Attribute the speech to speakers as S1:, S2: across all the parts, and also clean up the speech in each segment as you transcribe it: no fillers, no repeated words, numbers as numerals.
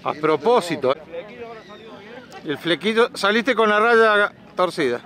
S1: A propósito. El flequillo, saliste con la raya torcida.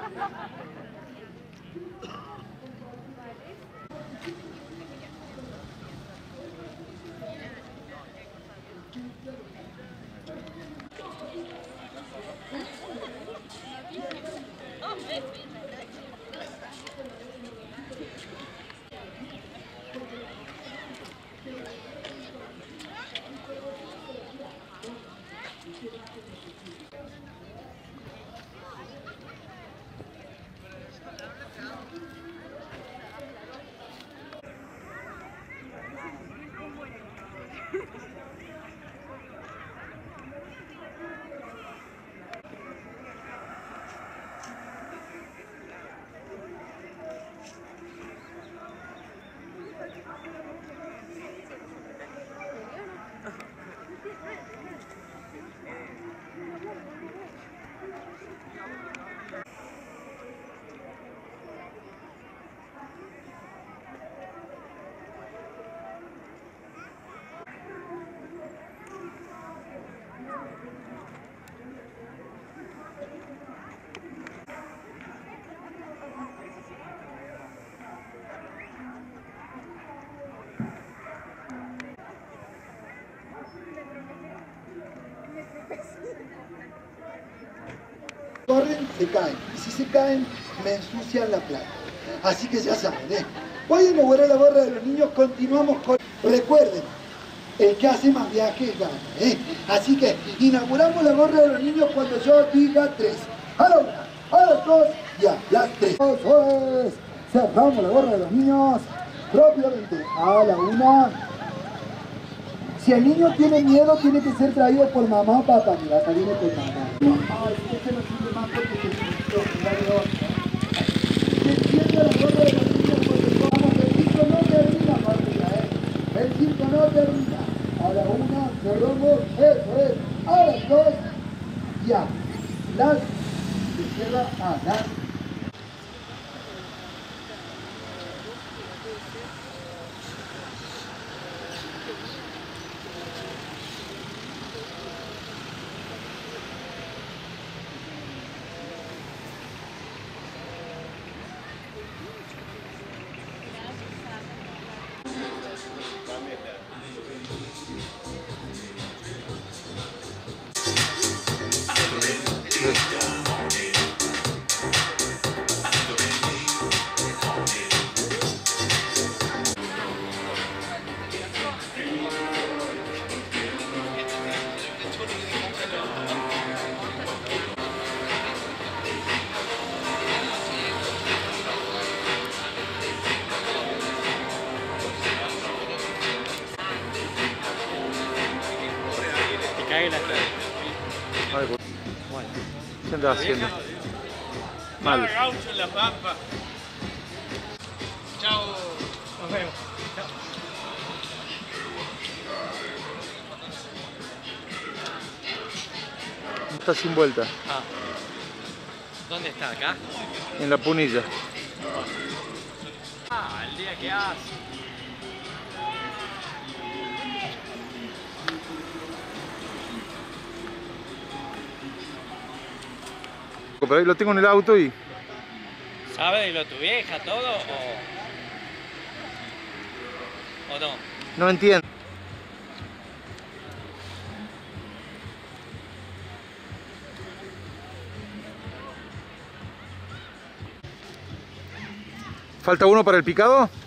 S2: Corren, se caen. Y si se caen, me ensucian la plata. Así que ya saben, voy a inaugurar la gorra de los niños, continuamos con... Recuerden, el que hace más viajes gana, Así que inauguramos la gorra de los niños cuando yo diga 3. A la 1, a las 2, ya, las 3. Eso es. Cerramos la gorra de los niños propiamente. A la 1. Si el niño tiene miedo, tiene que ser traído por mamá o papá. Mira, acá viene con mamá. Ay, este no sirve más porque se sintió. Se enciende la gorra de los niños porque vamos, el circo no termina, familia, El circo no termina. A la 1, cerramos, eso es. A las 2, ya. Las, se cierra a las.
S1: ¿Qué andas haciendo? Mal.
S3: Gaucho en la pampa. Chao. Nos vemos. Chao.
S1: Está sin vuelta.
S3: Ah. ¿Dónde está? ¿Acá?
S1: En la punilla.
S3: Ah, el día que hace.
S1: Pero ahí lo tengo en el auto y...
S3: ¿Sabe de lo tu vieja todo o no?
S1: No entiendo. ¿Falta uno para el picado?